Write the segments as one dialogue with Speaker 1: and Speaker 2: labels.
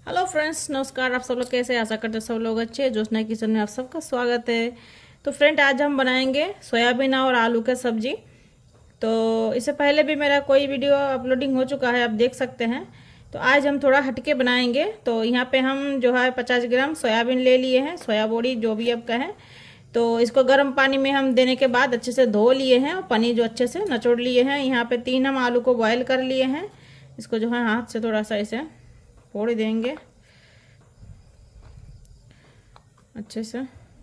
Speaker 1: Hello friends, नमस्कार। आप सब लोग कैसे? आशा करते हैं सब लोग अच्छे। ज्योत्सना किचन में आप सबका स्वागत है। तो फ्रेंड, आज हम बनाएंगे सोयाबीन और आलू का सब्जी। तो इससे पहले भी मेरा कोई वीडियो अपलोडिंग हो चुका है, आप देख सकते हैं। तो आज हम थोड़ा हटके बनाएंगे। तो यहाँ पे हम जो है 50 ग्राम सोयाबीन ले लिए हैं, सोया बोड़ी जो भी आप कहें। तो इसको गर्म पानी में हम देने के बाद अच्छे से धो लिए हैं और पनीर जो अच्छे से निचोड़ लिए हैं। यहाँ पे 3 हम आलू को बॉयल कर लिए हैं। इसको जो है हाथ से थोड़ा सा इसे फोड़ देंगे अच्छे से।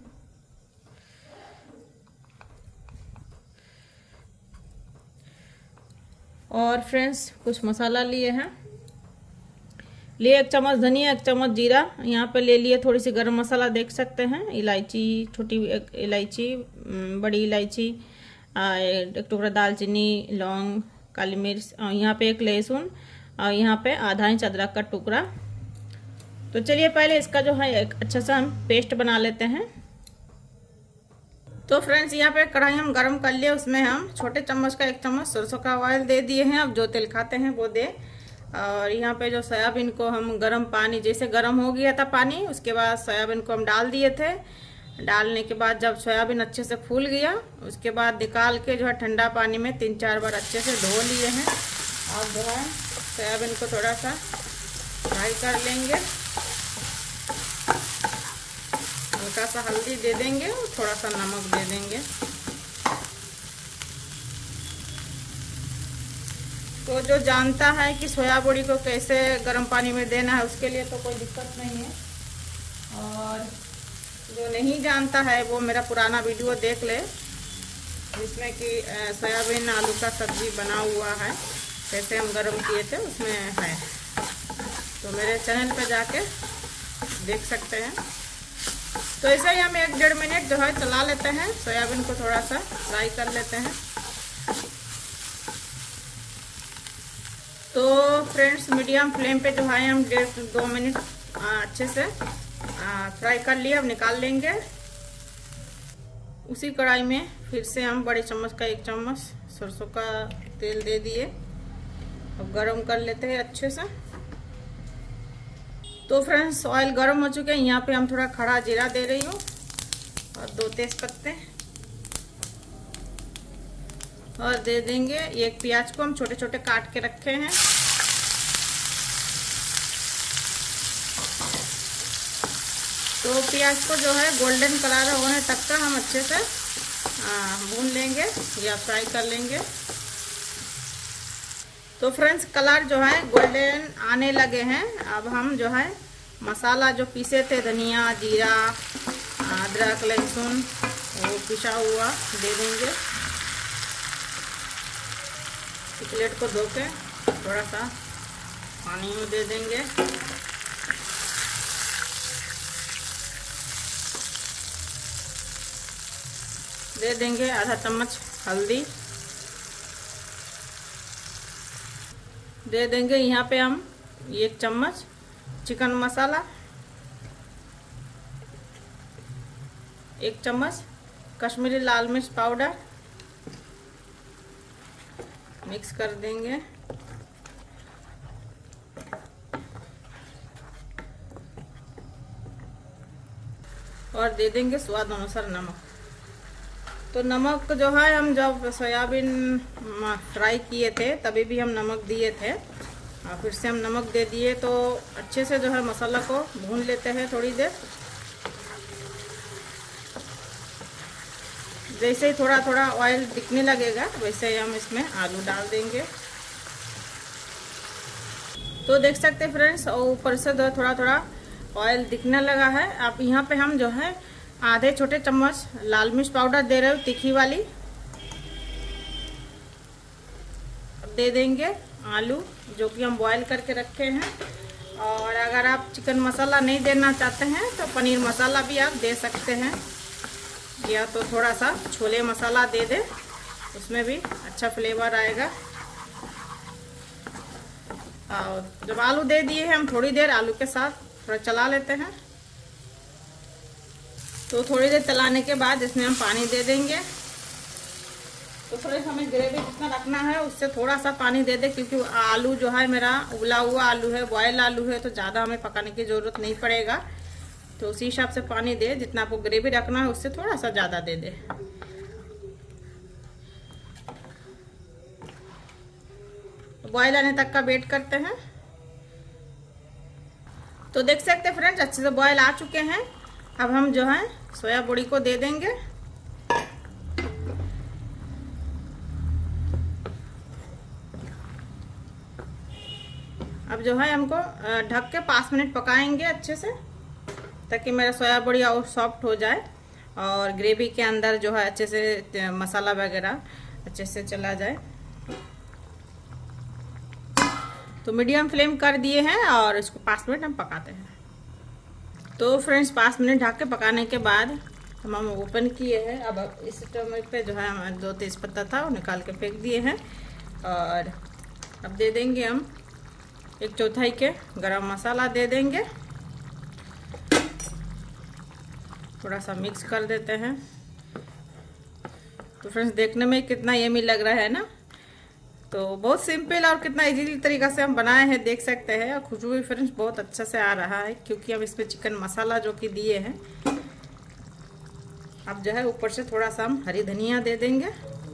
Speaker 1: और फ्रेंड्स, कुछ मसाला लिए हैं। 1 चम्मच धनिया, 1 चम्मच जीरा। यहाँ पे ले लिए थोड़ी सी गरम मसाला, देख सकते हैं। इलायची, छोटी इलायची, बड़ी इलायची, एक टुकड़ा दालचीनी, लौंग, काली मिर्च, और यहाँ पे 1 लहसुन, और यहाँ पे आधा इंच अदरक का टुकड़ा। तो चलिए पहले इसका जो है एक अच्छा सा हम पेस्ट बना लेते हैं। तो फ्रेंड्स, यहाँ पे कढ़ाई हम गरम कर लिए, उसमें हम छोटे चम्मच का 1 चम्मच सरसों का ऑयल दे दिए हैं। अब जो तेल खाते हैं वो दे। और यहाँ पे जो सोयाबीन को हम गरम पानी, जैसे गरम हो गया था पानी, उसके बाद सोयाबीन को हम डाल दिए थे। डालने के बाद जब सोयाबीन अच्छे से फूल गया, उसके बाद निकाल के जो है ठंडा पानी में 3-4 बार अच्छे से धो लिए हैं। और जो है सोयाबीन को थोड़ा सा फ्राई कर लेंगे। हल्का सा हल्दी दे देंगे और थोड़ा सा नमक दे देंगे। तो जो जानता है कि सोया बड़ी को कैसे गर्म पानी में देना है, उसके लिए तो कोई दिक्कत नहीं है। और जो नहीं जानता है वो मेरा पुराना वीडियो देख ले, जिसमें कि सोयाबीन आलू का सब्जी बना हुआ है, कैसे हम गर्म किए थे, उसमें है। तो मेरे चैनल पे जाके देख सकते हैं। तो ऐसे ही हम 1-1.5 मिनट जो है चला लेते हैं। सोयाबीन को थोड़ा सा फ्राई कर लेते हैं। तो फ्रेंड्स, मीडियम फ्लेम पे जो है हम 1.5-2 मिनट अच्छे से फ्राई कर लिए। अब निकाल लेंगे। उसी कढ़ाई में फिर से हम बड़े चम्मच का 1 चम्मच सरसों का तेल दे दिए। अब गरम कर लेते हैं अच्छे से। तो फ्रेंड्स, ऑयल गरम हो चुके हैं। यहाँ पे हम थोड़ा खड़ा जीरा दे रही हूँ और 2 तेज पत्ते, और दे देंगे 1 प्याज को हम छोटे छोटे काट के रखे हैं। तो प्याज को जो है गोल्डन कलर होने तक का हम अच्छे से भून लेंगे या फ्राई कर लेंगे। तो फ्रेंड्स, कलर जो है गोल्डन आने लगे हैं। अब हम जो है मसाला जो पीसे थे, धनिया, जीरा, अदरक, लहसुन, वो पिसा हुआ दे देंगे। प्लेट को धो के थोड़ा सा पानी में दे देंगे। दे देंगे आधा चम्मच हल्दी। दे देंगे यहाँ पे हम 1 चम्मच चिकन मसाला, 1 चम्मच कश्मीरी लाल मिर्च पाउडर। मिक्स कर देंगे। और दे देंगे स्वाद अनुसार नमक। तो नमक जो है हम जब सोयाबीन फ्राई किए थे तभी भी हम नमक दिए थे, और फिर से हम नमक दे दिए। तो अच्छे से जो है मसाला को भून लेते हैं थोड़ी देर। जैसे ही थोड़ा थोड़ा ऑयल दिखने लगेगा, वैसे ही हम इसमें आलू डाल देंगे। तो देख सकते हैं फ्रेंड्स, और ऊपर से थोड़ा थोड़ा ऑयल दिखने लगा है। अब यहाँ पे हम जो है आधे छोटे चम्मच लाल मिर्च पाउडर दे रहे हो, तीखी वाली। अब दे देंगे आलू जो कि हम बॉईल करके रखे हैं। और अगर आप चिकन मसाला नहीं देना चाहते हैं तो पनीर मसाला भी आप दे सकते हैं, या तो थोड़ा सा छोले मसाला दे दे, उसमें भी अच्छा फ्लेवर आएगा। और जब आलू दे दिए हैं, हम थोड़ी देर आलू के साथ थोड़ा चला लेते हैं। तो थोड़ी देर चलाने के बाद इसमें हम पानी दे देंगे। तो फ्रेंड्स हमें ग्रेवी जितना रखना है उससे थोड़ा सा पानी दे दे, क्योंकि आलू जो है मेरा उबला हुआ आलू है, बॉयल आलू है, तो ज़्यादा हमें पकाने की ज़रूरत नहीं पड़ेगा। तो उसी हिसाब से पानी दे, जितना आपको ग्रेवी रखना है उससे थोड़ा सा ज़्यादा दे दे। बॉयल आने तक का वेट करते हैं। तो देख सकते हैं फ्रेंड्स अच्छे से बॉयल आ चुके हैं। अब हम जो है सोया बड़ी को दे देंगे। अब जो है हमको ढक के 5 मिनट पकाएंगे अच्छे से, ताकि मेरा सोया बड़ी और सॉफ्ट हो जाए और ग्रेवी के अंदर जो है अच्छे से मसाला वगैरह अच्छे से चला जाए। तो मीडियम फ्लेम कर दिए हैं और इसको 5 मिनट हम पकाते हैं। तो फ्रेंड्स 5 मिनट ढक के पकाने के बाद हम ओपन किए हैं। अब इस टमाटर पे जो है हमारे 2 तेज़पत्ता था वो निकाल के फेंक दिए हैं। और अब दे देंगे हम 1/4 के गरम मसाला दे देंगे। थोड़ा सा मिक्स कर देते हैं। तो फ्रेंड्स देखने में कितना यम्मी लग रहा है ना। तो बहुत सिंपल और कितना इजीली तरीका से हम बनाए हैं, देख सकते हैं। और खुशबू भी फ्रेंड्स बहुत अच्छा से आ रहा है, क्योंकि हम इसमें चिकन मसाला जो कि दिए हैं। अब जो है ऊपर से थोड़ा सा हम हरी धनिया दे देंगे।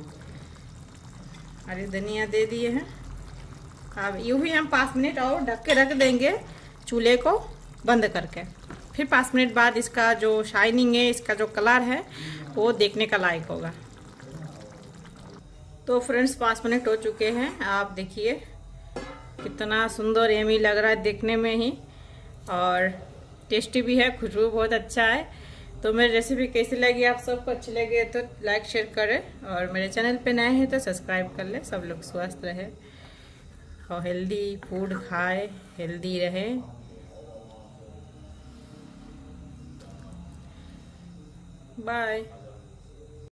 Speaker 1: हरी धनिया दे दिए हैं। अब यूं ही हम 5 मिनट और ढक के रख देंगे, चूल्हे को बंद करके। फिर 5 मिनट बाद इसका जो शाइनिंग है, इसका जो कलर है वो देखने का लायक होगा। तो फ्रेंड्स 5 मिनट हो चुके हैं। आप देखिए कितना सुंदर यम्मी लग रहा है देखने में ही, और टेस्टी भी है, खुशबू बहुत अच्छा है। तो मेरी रेसिपी कैसी लगी, आप सबको अच्छी लगी तो लाइक शेयर करें, और मेरे चैनल पे नए हैं तो सब्सक्राइब कर ले। सब लोग स्वस्थ रहे और हेल्दी फूड खाए, हेल्दी रहे। बाय।